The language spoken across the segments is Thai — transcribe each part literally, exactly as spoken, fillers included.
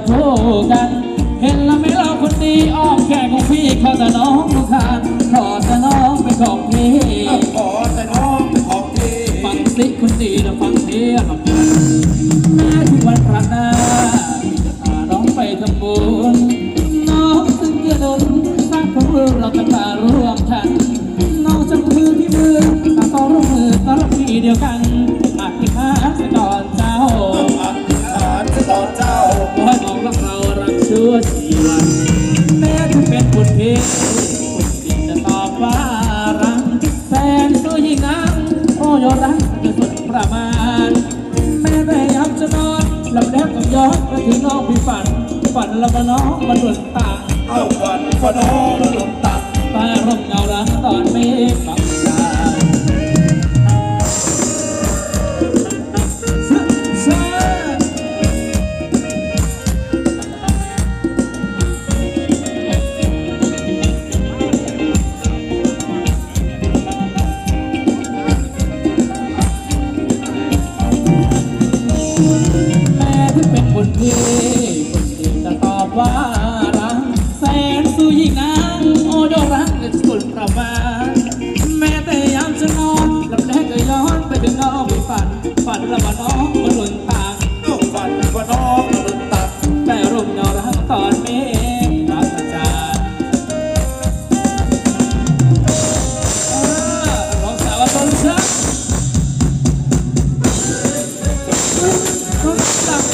คู่กันเห็นแล้วไม่เราคนดีอ้อมแค่ของพี่ขอแต่น้องทุกทานขอแต่น้องเป็นของพี่ขอแต่น้องเป็นของพี่ฟังสิคนดีนะฟังเสียงแม้ทุกวันพระหน้าจะพาน้องไปทำบุญน้องซึ่งเกื้อหนุนสร้างความรู้เราจะมาร่วมกันน้องจะมือที่มือตาต้องร่วมมือก็รักพี่เดียวกันอธิษฐานจะก่อนเจ้าอธิษฐานจะก่อนเจ้าขอให้มองรักเรารักชั่วชีวันแม้จะเป็นบุญเพียงคนจริงจะตอบว่ารักแฟนตัวยิ่งนักโอ้ยรักจะสุดประมาณแม้แต่ยามจะนอนหลับแล้วก็ย้อนไปถึงน้องพี่ฝันฝันแล้วก็น้องมันหล่นตาเอาฝันฝันน้องมันหล่นตาตาร่มเงารักตอนเมฆบังตาคนที่คนที่จะตอบว่ารักแสนสู้ยิ่งนักโอ้ยรักจะสุดประมาณแม้แต่ยามจะนอนหลับแรกก็ย้อนไปถึงน้องไปฝันฝันแล้วว่าน้องมันหล่นตาเอาฝันว่าน้องมันหล่นตาแต่ร่มเงารักตอนเมฆรักจารร้องสาวต้นชักต้นชัก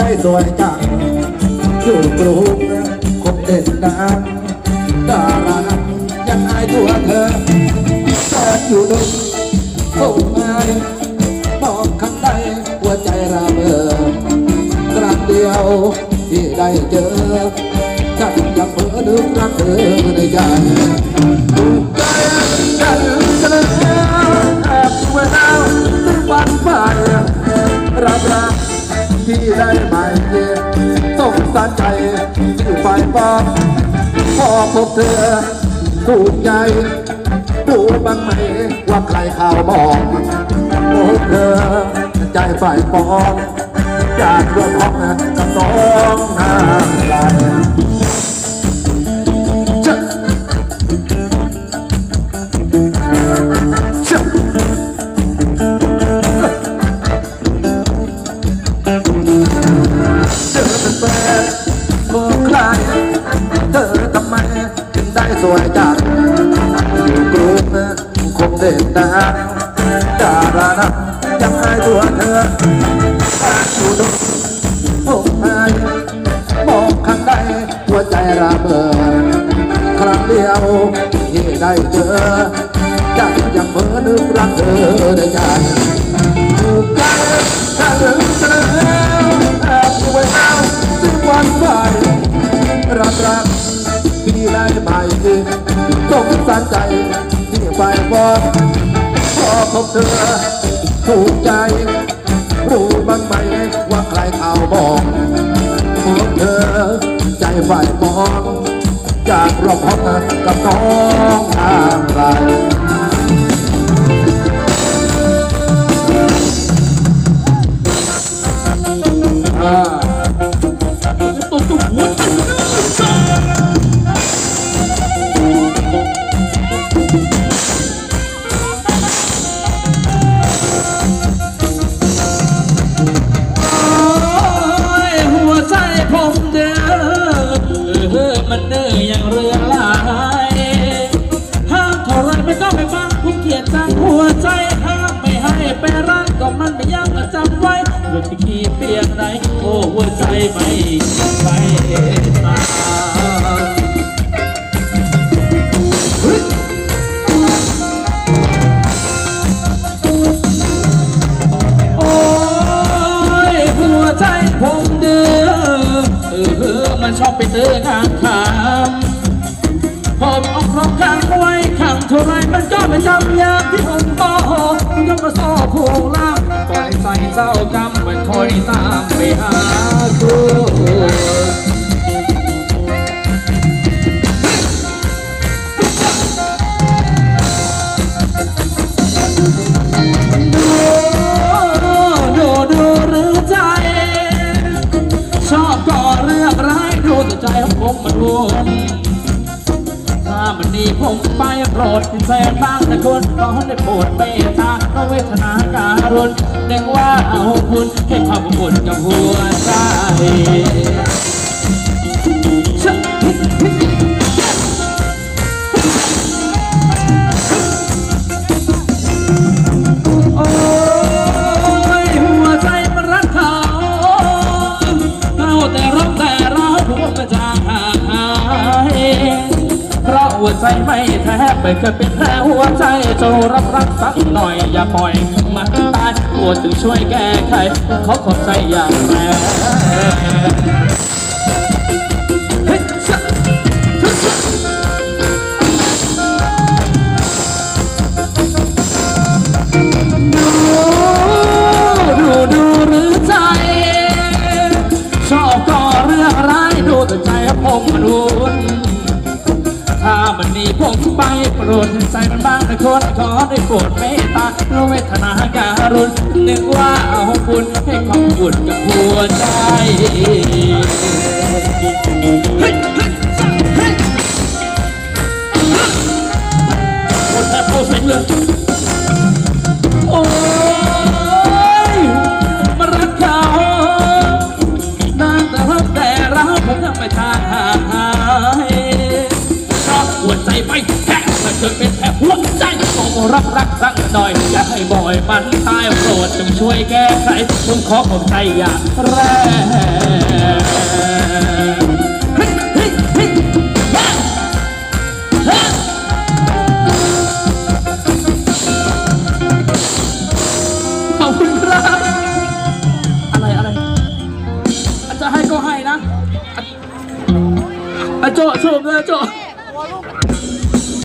สวยจังอยู่กรุงคงเด่นดังดารายังอายตัวเธอแต่อยู่ดึงคงไม่มองข้างในหัวใจระเบิดครั้งเดียวที่ได้เจอฉันยังเพ้อนึกรักเธอในใจถูกใจกันกันแอบเวลาทุกวันไปรับรักที่ได้ใหม่สงสารใจที่ไฟฟ้าพอพบเธอถูกใจรู้บ้างไหมว่าใครข่าวบอกพบเธอใจไฟฟองอยากร่วมห้องกับน้องนางลายสวยจังอยู่กรุงคงเด่นดังดารานะยังอายตัวเธออยู่ตรงผมอายมองข้างในหัวใจระเบิดครั้งเดียวที่ได้เจอใจยังเพ้อนึกรักเธอในใจถูกกันถ้าถึงเธอแอบไว้เอาสิบวันไปรักรักที่ได้ใหม่สงสารใจที่ไฟฟองพอพบเธอถูกใจรู้บ้างไหมว่าใครข่าวบอกพบเธอใจไฟฟองจากรอบห้องกับน้องทางไรตัวตัวหัวมันเนื้ออย่างเรือลายห้ามเท่าไรไม่ต้องไปฟังผู้เกียรติจังหัวใจห้ามไม่ให้ไปรักก็มันไม่ยังจำไว้เรื่องที่ขี้เปียกไหนโอ้หัวใจไม่ไปตาโอ้ยหัวใจผมเดือเออมันชอบไปเตือนข้างขามผมเอาครองข้างไว้ข้างเท่าไรมันก็ไม่จำอย่างที่ผมบอกยกกระสอบผูกล่างปล่อยใส่เจ้ากรรมมันคอยตามไปหากูดูดูหรือใจชอบก่อเรื่องร้ายดูแต่ใจของผมมันวนถ้ามันดีผมไปโปรดเป็นแฟนบ้างนะคุณขอได้โปรดเมตตาก็เวทนาการุณเด็กว่าเอาคุณให้ความอบอุ่นกับหัวใจโอ้ยหัวใจมันรักเขาเอาแต่ร้องแต่ร้องหัวกระจางหายเพราะหัวใจไม่แท้ไม่เคยเป็นแผลหัวใจจงรับรักสักหน่อยอย่าปล่อยมันตายปวดถึงช่วยแก้ไขเขาขอบใจอย่างแรงดูดูหรือใจชอบก่อเรื่องร้ายดูแต่ใจผมมันวุ่นถ้ามันหนีผมไปโปรดใจมันบ้างนะคนขอได้โปรดเมตตารู้เวทนาการุณนึกว่าเอาบุญให้ความบุญกับหัวใจคนแทบโคตรเซ็งเลยโอ้ยมารักเขานานแต่รักแต่รักผมยังไม่ทางหายเพราะหัวใจไม่แข็งถ้าเกิดเป็นแผลหัวใจก็รับรักสักหน่อยอย่าให้บ่อยมันตายโปรดจงช่วยแก้ไขผมขอขอบใจอย่างแรงโจชมนะโจ